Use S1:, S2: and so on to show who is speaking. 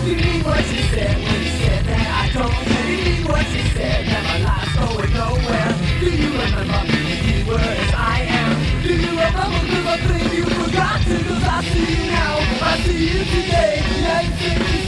S1: Do you mean what she said when she said that I don't care? Do you mean what she said that my life's going nowhere? Do you remember me? You were as I am. Do you remember? Cause I think you forgot to. Cause I see you now, I see you today. Yeah, you think